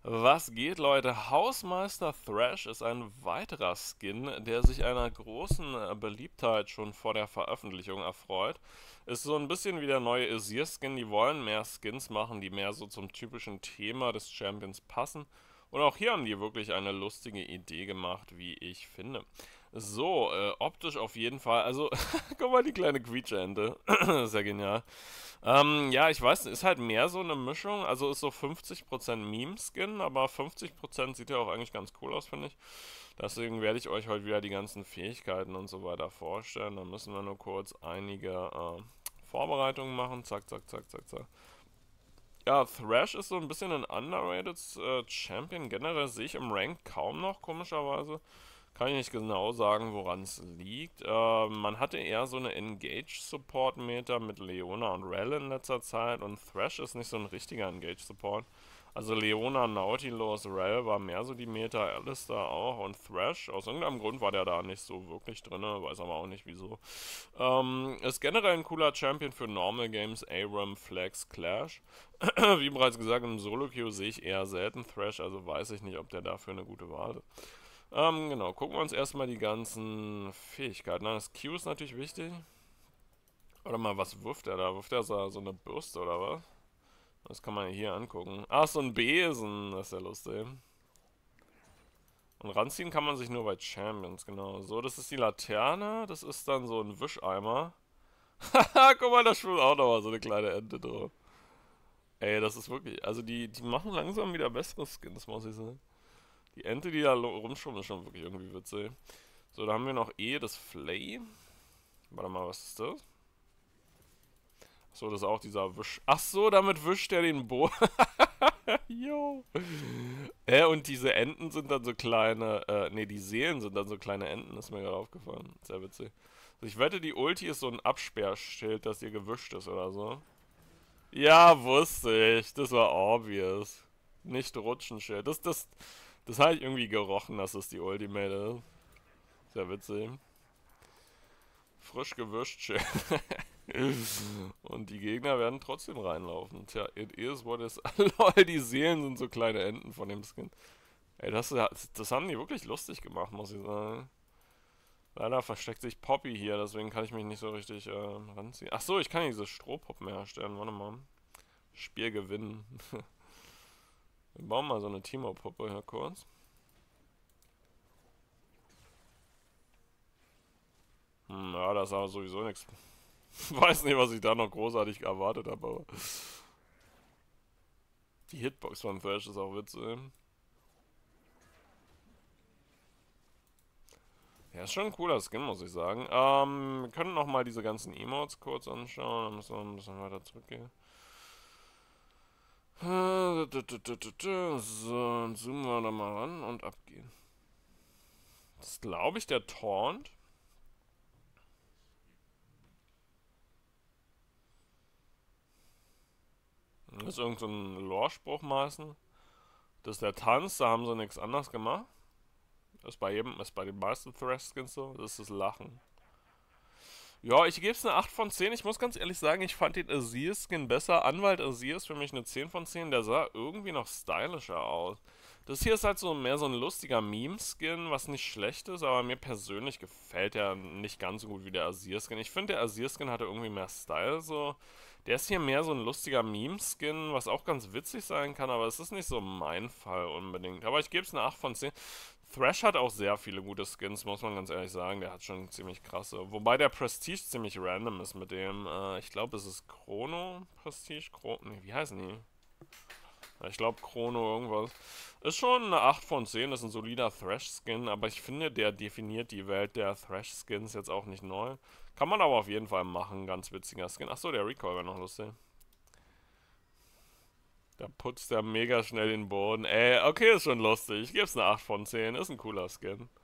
Was geht, Leute? Hausmeister Thrash ist ein weiterer Skin, der sich einer großen Beliebtheit schon vor der Veröffentlichung erfreut. Ist so ein bisschen wie der neue Azir-Skin. Die wollen mehr Skins machen, die mehr so zum typischen Thema des Champions passen. Und auch hier haben die wirklich eine lustige Idee gemacht, wie ich finde. So, optisch auf jeden Fall. Also, guck mal, die kleine Quietscheente. Sehr genial. Ja, ich weiß, ist halt mehr so eine Mischung. Also ist so 50% Meme-Skin, aber 50% sieht ja auch eigentlich ganz cool aus, finde ich. Deswegen werde ich euch heute wieder die ganzen Fähigkeiten und so weiter vorstellen. Da müssen wir nur kurz einige Vorbereitungen machen. Zack, zack, zack, zack, zack. Ja, Thrash ist so ein bisschen ein underrated Champion. Generell sehe ich im Rank kaum noch, komischerweise. Kann ich nicht genau sagen, woran es liegt. Man hatte eher so eine Engage-Support-Meter mit Leona und Rell in letzter Zeit und Thrash ist nicht so ein richtiger Engage-Support. Also Leona, Nautilus, Rell war mehr so die Meta, Alistar auch und Thrash. Aus irgendeinem Grund war der da nicht so wirklich drin, weiß aber auch nicht wieso. Ist generell ein cooler Champion für Normal Games, ARAM, Flex, Clash. Wie bereits gesagt, im Solo-Queue sehe ich eher selten Thrash, also weiß ich nicht, ob der dafür eine gute Wahl ist. Genau, gucken wir uns erstmal die ganzen Fähigkeiten an. Das Q ist natürlich wichtig. Warte mal, was wirft er da? Wirft er so eine Bürste oder was? Das kann man hier angucken. Ach, so ein Besen. Das ist ja lustig. Und ranziehen kann man sich nur bei Champions, genau. So, das ist die Laterne. Das ist dann so ein Wischeimer. Haha, guck mal, da schwimmt auch noch mal so eine kleine Ente drauf. Ey, das ist wirklich. Also, die machen langsam wieder bessere Skins, muss ich sagen. Die Ente, die da rumschwimmt, ist schon wirklich irgendwie witzig. So, da haben wir noch das Flay. Warte mal, was ist das? So, das ist auch dieser Wisch. Ach so, damit wischt er den Boden. Jo. Und diese Enten sind dann so kleine, nee, die Seelen sind dann so kleine Enten, ist mir gerade aufgefallen. Sehr witzig. Also ich wette, die Ulti ist so ein Absperrschild, dass ihr gewischt ist oder so. Ja, wusste ich. Das war obvious. Nicht Rutschenschild. Das habe ich irgendwie gerochen, dass es die Ultimate ist. Sehr witzig. Frisch gewischt. Und die Gegner werden trotzdem reinlaufen. Tja, it is what is. Lol, die Seelen sind so kleine Enten von dem Skin. Ey, das haben die wirklich lustig gemacht, muss ich sagen. Leider versteckt sich Poppy hier, deswegen kann ich mich nicht so richtig ranziehen. Ach so, ich kann diese Strohpuppen herstellen. Warte mal. Spiel gewinnen. Wir bauen mal so eine Timo-Puppe hier kurz. Ja, das ist aber sowieso nichts. Weiß nicht, was ich da noch großartig erwartet habe, aber die Hitbox von Thrash ist auch witzig. Ja, ist schon ein cooler Skin, muss ich sagen. Wir können nochmal diese ganzen Emotes kurz anschauen. Dann müssen wir ein bisschen weiter zurückgehen. So, dann zoomen wir da mal ran und abgehen. Das ist, glaube ich, der Taunt. Das ist irgend so ein Lore-Spruch meistens. Das ist der Tanz, da haben sie nichts anderes gemacht. Ist bei den meisten Thrash-Skins so. Das ist das Lachen. Ja, ich gebe es eine 8 von 10. Ich muss ganz ehrlich sagen, ich fand den Azir-Skin besser. Anwalt Azir ist für mich eine 10 von 10. Der sah irgendwie noch stylischer aus. Das hier ist halt so mehr so ein lustiger Meme-Skin, was nicht schlecht ist, aber mir persönlich gefällt der nicht ganz so gut wie der Azir-Skin. Ich finde, der Azir-Skin hatte irgendwie mehr Style so. Der ist hier mehr so ein lustiger Meme-Skin, was auch ganz witzig sein kann, aber es ist nicht so mein Fall unbedingt. Aber ich gebe es eine 8 von 10. Thrash hat auch sehr viele gute Skins, muss man ganz ehrlich sagen. Der hat schon ziemlich krasse. Wobei der Prestige ziemlich random ist mit dem. Ich glaube, es ist Chrono Prestige. Nee, wie heißen die? Ja, ich glaube Chrono irgendwas. Ist schon eine 8 von 10, ist ein solider Thrash-Skin, aber ich finde, der definiert die Welt der Thrash-Skins jetzt auch nicht neu. Kann man aber auf jeden Fall machen, ganz witziger Skin. Achso, der Recoil wäre noch lustig. Da putzt er mega schnell den Boden. Okay, ist schon lustig. Ich gebe es eine 8 von 10. Ist ein cooler Skin.